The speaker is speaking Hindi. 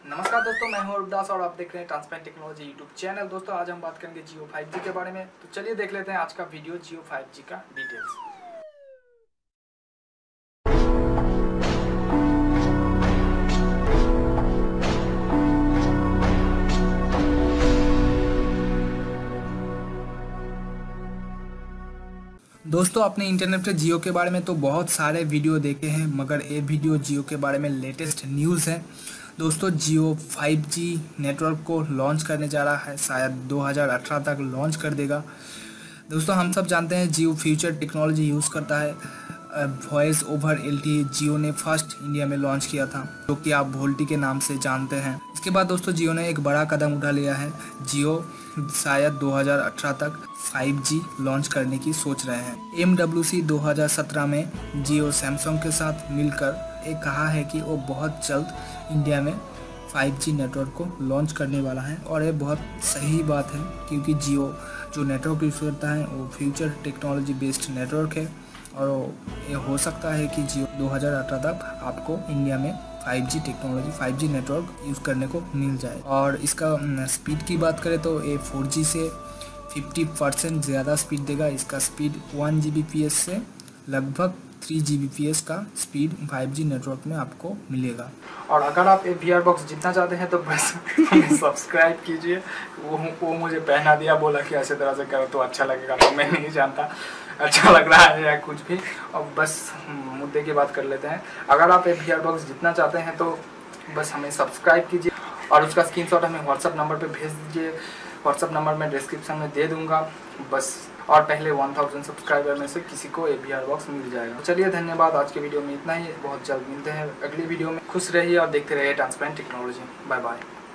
नमस्कार दोस्तों, मैं हूं अरुदास और आप देख रहे हैं ट्रांसपेरेंट टेक्नोलॉजी यूट्यूब चैनल। दोस्तों आज हम बात करेंगे जियो 5G के बारे में। तो चलिए देख लेते हैं आज का वीडियो जियो 5G का डिटेल्स। दोस्तों आपने इंटरनेट पे जियो के बारे में तो बहुत सारे वीडियो देखे हैं, मगर ये वीडियो जियो के बारे में लेटेस्ट न्यूज़ है। दोस्तों जियो 5G नेटवर्क को लॉन्च करने जा रहा है, शायद 2018 तक लॉन्च कर देगा। दोस्तों हम सब जानते हैं जियो फ्यूचर टेक्नोलॉजी यूज़ करता है। वॉइस ओवर LTE जियो ने फर्स्ट इंडिया में लॉन्च किया था, जो कि आप वोल्टी के नाम से जानते हैं। इसके बाद दोस्तों जियो ने एक बड़ा कदम उठा लिया है। जियो शायद 2018 तक 5G लॉन्च करने की सोच रहे हैं। MWC 2017 में जियो सैमसंग के साथ मिलकर ये कहा है कि वो बहुत जल्द इंडिया में 5G नेटवर्क को लॉन्च करने वाला है, और ये बहुत सही बात है क्योंकि जियो जो नेटवर्क यूज़ करता है वो फ्यूचर टेक्नोलॉजी बेस्ड नेटवर्क है, और ये हो सकता है कि जियो 2018 तक आपको इंडिया में 5G technology 5G network use करने को मिल जाए। और इसका स्पीड की बात करें तो ये 4G से 50% ज़्यादा स्पीड देगा। इसका स्पीड 1 Gbps से लगभग 3 Gbps का स्पीड 5G नेटवर्क में आपको मिलेगा। और अगर आप एक VR बॉक्स जीतना चाहते हैं तो बस सब्सक्राइब कीजिए। वो मुझे पहना दिया, बोला कि ऐसे तरह से करो तो अच्छा लगेगा, तो मैं नहीं जानता अच्छा लग रहा है या कुछ भी। और बस मुद्दे की बात कर लेते हैं। अगर आप एक VR बॉक्स जीतना चाहते हैं तो बस हमें सब्सक्राइब कीजिए और उसका स्क्रीनशॉट हमें व्हाट्सअप नंबर पे भेज दीजिए। व्हाट्सअप नंबर मैं डिस्क्रिप्शन में दे दूंगा बस। और पहले 1000 सब्सक्राइबर में से किसी को एक VR बॉक्स मिल जाएगा। चलिए धन्यवाद, आज के वीडियो में इतना ही। बहुत जल्द मिलते हैं अगली वीडियो में। खुश रहिए और देखते रहिए ट्रांसपेरेंट टेक्नोलॉजी। Bye bye.